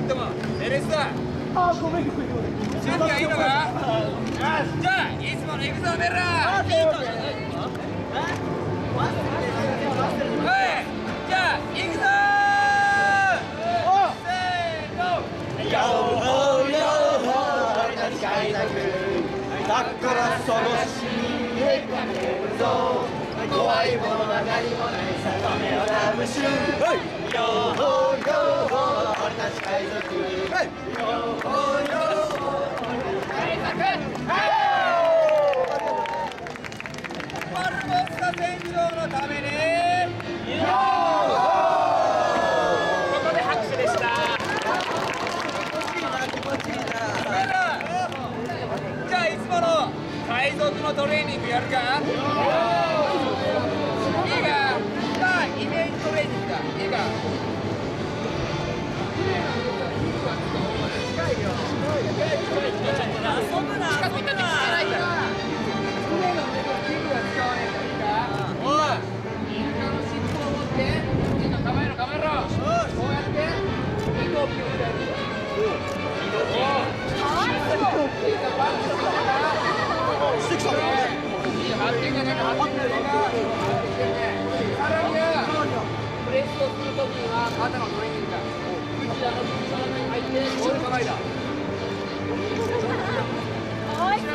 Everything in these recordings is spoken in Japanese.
人ともエレスだ。 あ、ごめん。 準備はいいのか。じゃあいつもの行くぞメラ。はいじゃあ行くぞ。せーの。 ヨーホーヨーホー間違いなくだからその死にかけるぞ怖いものは何もないさ目をラムシュヨーホーヨーホー俺たち海賊ヨーホーヨーホー俺たち海賊バルボスタ船長のためにヨーホーここで拍手でした。じゃあいつもの海賊のトレーニングやるか。いいか。まあイメージトレーニングだ。いいか。近いよ。遊ぶな。近く行ったって聞かないから。船の上の器具は使わないからいいか。おい。イルカの尻尾を持って、いいの構えろ構えろ。こうやって糸をピュッてやる。かわいそう。いいかバッとしたら。 してきたいいよ張ってんじゃねえか張ってんじゃねえか。さらにはプレスをするときには肩のトレーニングだ。内側の内側に入ってゴール構えだ。 かわいそう。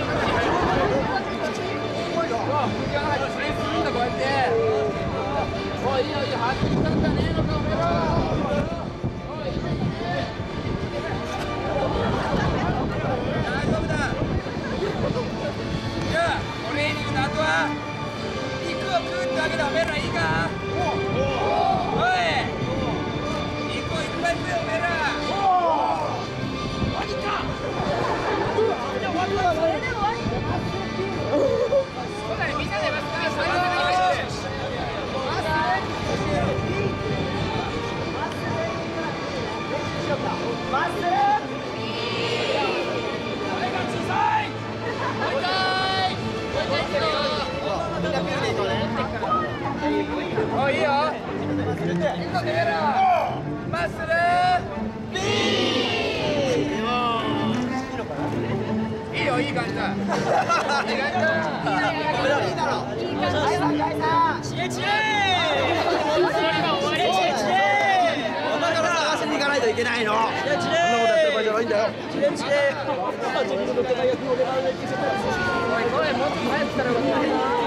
内側の入ってプレスするんだこうやって。おいいいよいいよ張ってきたんじゃねえのかおめえら。おいいいね。大丈夫だ。じゃあトレーニングの後は肉を食うってわけだおめえらいいか。おい肉をいっぱい食えおめえら。マジか。 それで終わり。 みんなでますから最後までお願いします。 マッスルおいいよ。行くぞてめえら。マッスルビー。いいよいい感じだ。いい感じだ。 いいだろ。いい感じ。 チエチエお前から探しに行かないといけないの。チエチエそんなことやってる場合じゃないんだよ。チエチエ自分の大学を狙うべき。 おい、もうちょっと早く来たらよかった。